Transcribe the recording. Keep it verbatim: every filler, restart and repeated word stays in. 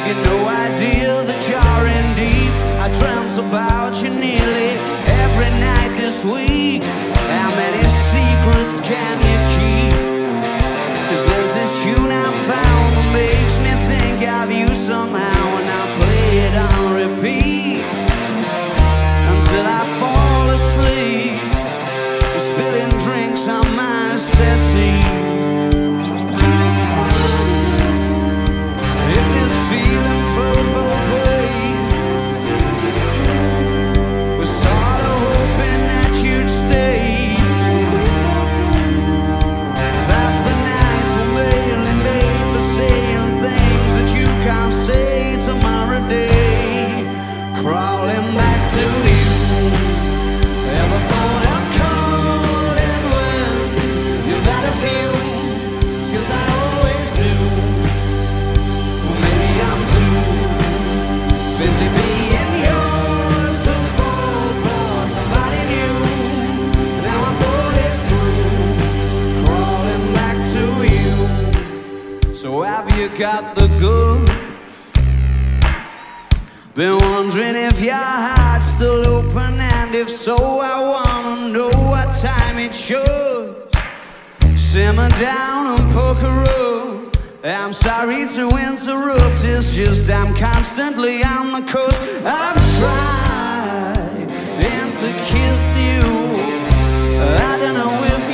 get no idea the jarring deep. I dreamt about you nearly every night this week. How many secrets can you keep? Cause there's this tune I found that makes me think of you somehow, and I play it on repeat until I fall asleep, spilling drinks on my settee. If this feeling flows both ways, we're sort of hoping that you'd stay. That the nights were mainly made for saying things that you can't say tomorrow day. Crawling back to you. Ever thought of calling when you've had a few? Cause I always do. Well, maybe I'm too busy being yours to fall for somebody new. Now I thought it through, crawling back to you. So have you got the goods? Been wondering if your heart's still open, and if so, I wanna know what time it should. Simmer down and poke a room. I'm sorry to interrupt, it's just I'm constantly on the coast. I've tried and to kiss you. I don't know if